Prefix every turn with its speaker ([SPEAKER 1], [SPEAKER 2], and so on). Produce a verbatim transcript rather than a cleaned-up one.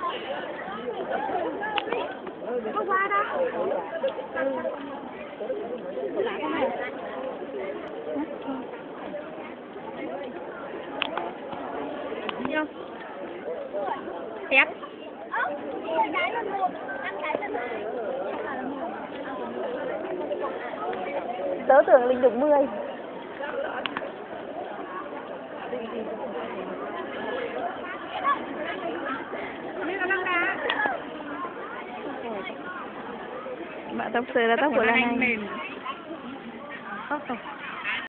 [SPEAKER 1] Có qua đó. Vô. Đẹp. Tớ tưởng Linh được mười. Bạn tóc sờ là tóc của Lan Anh.